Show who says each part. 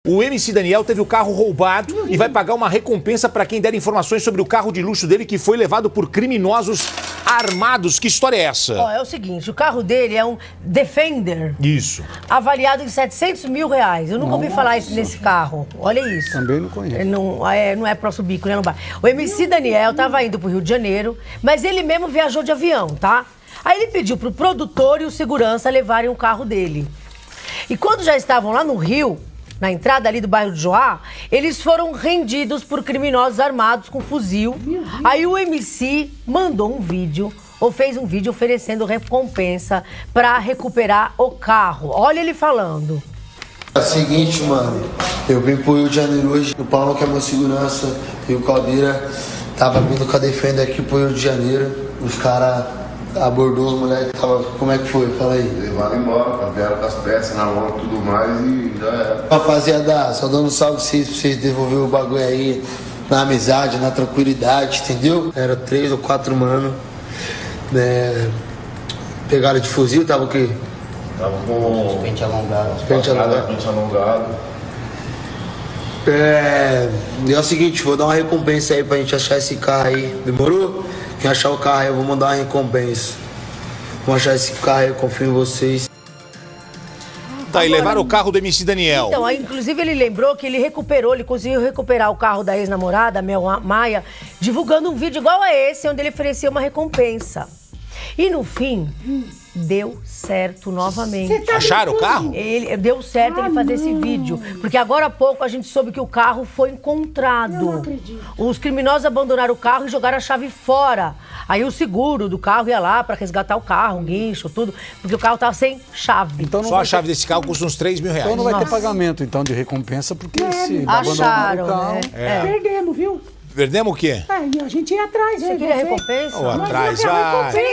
Speaker 1: O MC Daniel teve o carro roubado e vai pagar uma recompensa para quem der informações sobre o carro de luxo dele que foi levado por criminosos armados. Que história é essa?
Speaker 2: Ó, é o seguinte, o carro dele é um Defender.
Speaker 1: Isso.
Speaker 2: Avaliado em 700 mil reais. Eu nunca ouvi falar isso nesse carro. Olha isso.
Speaker 3: Também não conheço.
Speaker 2: Não é próximo bico, né? Não vai. O MC Daniel tava indo pro Rio de Janeiro, mas ele mesmo viajou de avião, tá? Aí ele pediu pro produtor e o segurança levarem o carro dele. E quando já estavam lá no Rio, na entrada ali do bairro de Joá, eles foram rendidos por criminosos armados com fuzil. Aí o MC mandou um vídeo, ou fez um vídeo oferecendo recompensa para recuperar o carro. Olha ele falando.
Speaker 4: É o seguinte, mano, eu vim pro Rio de Janeiro hoje, o Paulo, que é meu segurança, e o Caldeira tava vindo com a Defender aqui pro Rio de Janeiro. Os caras abordou os moleques, como é que foi? Fala aí.
Speaker 5: Levaram embora, vieram com as peças na mão e tudo mais e já era.
Speaker 4: Rapaziada, só dando um salve pra vocês devolverem o bagulho aí na amizade, na tranquilidade, entendeu? Era 3 ou 4 mano, né? Pegaram de fuzil, tava o quê?
Speaker 5: Tava com
Speaker 4: Pente alongado.
Speaker 5: pente alongado.
Speaker 4: E é o seguinte, vou dar uma recompensa aí pra gente achar esse carro aí. Demorou? Quem achar o carro aí, eu vou mandar uma recompensa. Vamos achar esse carro aí, eu confio em vocês.
Speaker 1: Tá, e levaram o carro do MC Daniel.
Speaker 2: Então, aí, inclusive ele lembrou que ele conseguiu recuperar o carro da ex-namorada, Mel Maia, divulgando um vídeo igual a esse, onde ele oferecia uma recompensa. E no fim, deu certo novamente.
Speaker 1: Acharam o carro?
Speaker 2: Deu certo ele fazer esse vídeo. Porque agora há pouco a gente soube que o carro foi encontrado.
Speaker 6: Eu não acredito.
Speaker 2: Os criminosos abandonaram o carro e jogaram a chave fora. Aí o seguro do carro ia lá para resgatar o carro, o guincho, tudo. Porque o carro estava sem chave.
Speaker 3: Então não
Speaker 1: Só a
Speaker 3: vai
Speaker 1: chave desse carro custa uns 3 mil reais.
Speaker 3: Então não vai ter
Speaker 2: Nossa.
Speaker 3: pagamento então de recompensa, porque se
Speaker 2: Acharam,
Speaker 3: abandonar o carro...
Speaker 2: né?
Speaker 6: Perdemos, viu?
Speaker 1: Perdemos o quê?
Speaker 6: Aí a gente ia atrás,
Speaker 2: Você queria recompensa?
Speaker 1: Ou atrás,
Speaker 6: Nós ia
Speaker 1: vai.
Speaker 6: recompensa.